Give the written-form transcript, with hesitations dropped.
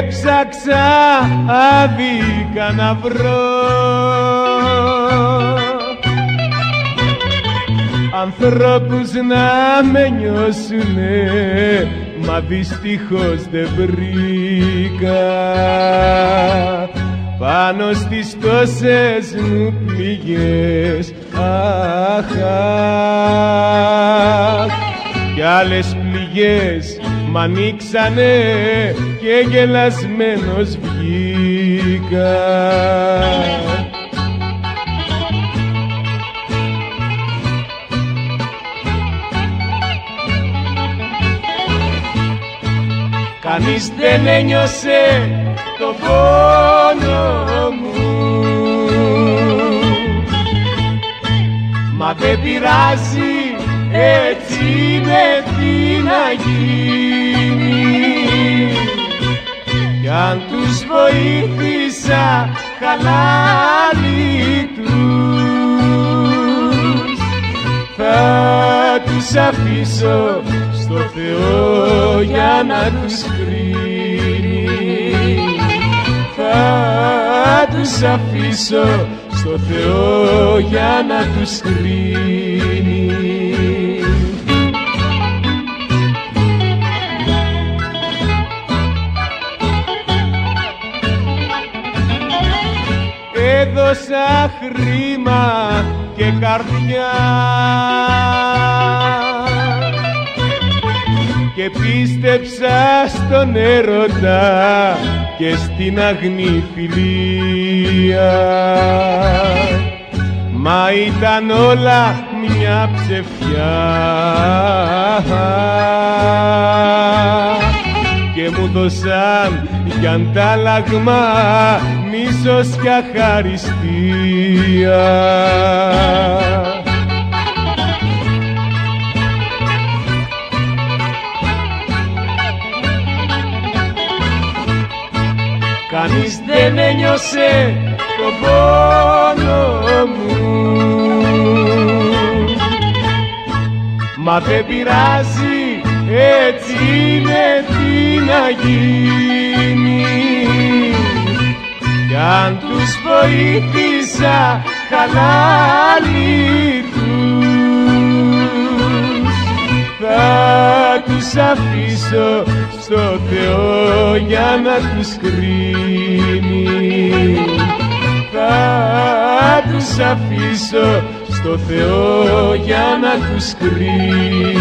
Έψαξα άδικα να βρω ανθρώπους να με νιώσουνε, μα δυστυχώς δεν βρήκα. Πάνω στις τόσες μου πληγές, αχ, κι άλλες πληγές μ' ανοίξανε και γελασμένος βγήκα. Κανείς δεν ένιωσε το πόνο μου, μα δεν πειράζει, έτσι είναι, τι να γίνει. Κι αν τους βοήθησα χαλάλι τους, θα τους αφήσω στο Θεό για να τους κρίνει. Θα τους αφήσω στο Θεό για να τους κρίνει. Έδωσα χρήμα και καρδιά και πίστεψα στον έρωτα και στην αγνή φιλία, μα ήταν όλα μια ψευδιά και μου δώσαν για αντάλλαγμα μίσος και αχαριστία. Κανείς δεν ένιωσε το πόνο μου, μα δεν πειράζει, έτσι είναι, τι να γίνει. Κι αν τους βοήθησα χαλάλι τους, θα τους αφήσω στο Θεό για να τους κρίνει. Θα τους αφήσω στο Θεό για να τους κρίνει.